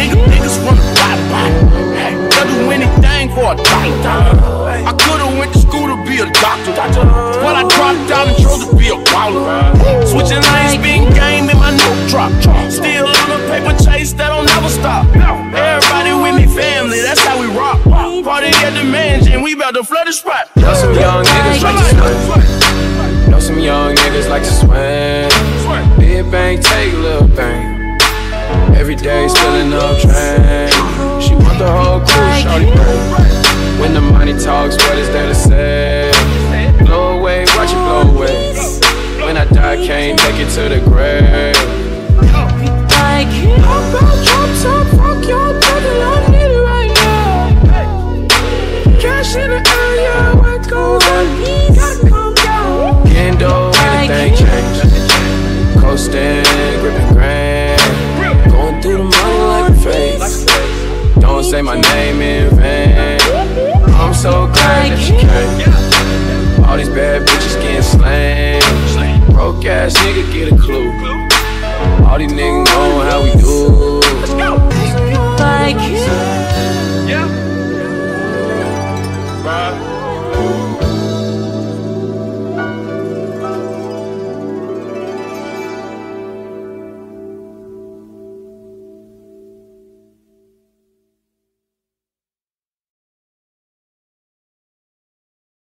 Niggas run the bottom. Hey, they'll do anything for a dollar. I could've went to school to be a doctor, but I dropped out and chose to be a baller. Switching lanes, spin game in my new drop. Still on a paper chase that don't never stop. Everybody with me, family, that's how we rock. Party at the mansion, we bout to flood the spot. Know some young niggas like to swim. Know some young niggas like to swim. Big bang, take a little bang. Every day spilling up drain. She want the whole crew, shawty bang. When the money talks, what is there to say? Blow away, watch it blow away. When I die, can't take it to the grave. Like hop out, drop top, fuck your brother, I need it right now. Cash in the area, what goes on, gotta calm down. Getting dough, anything change. Coasting, gripping grand. Going through the money like a face. Don't say my name in vain. I'm so glad that you came. All these bad bitches getting slain. Broke ass nigga get a clue. All these niggas